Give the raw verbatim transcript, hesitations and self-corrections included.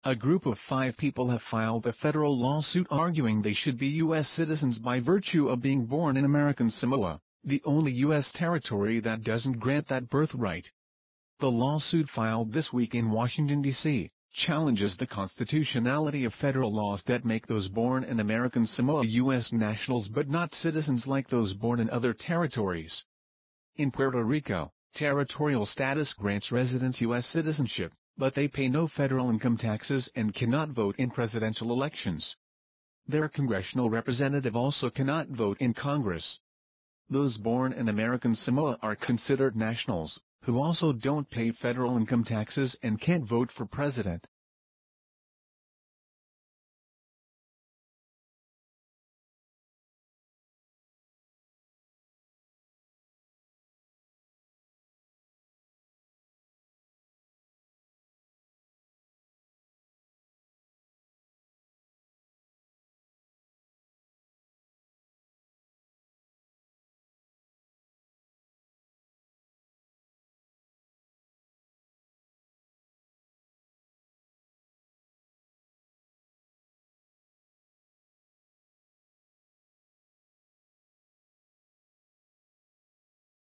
A group of five people have filed a federal lawsuit arguing they should be U S citizens by virtue of being born in American Samoa, the only U S territory that doesn't grant that birthright. The lawsuit filed this week in Washington, D C, challenges the constitutionality of federal laws that make those born in American Samoa U S nationals but not citizens like those born in other territories. In Puerto Rico, territorial status grants residents U S citizenship, but they pay no federal income taxes and cannot vote in presidential elections. Their congressional representative also cannot vote in Congress. Those born in American Samoa are considered nationals, who also don't pay federal income taxes and can't vote for president.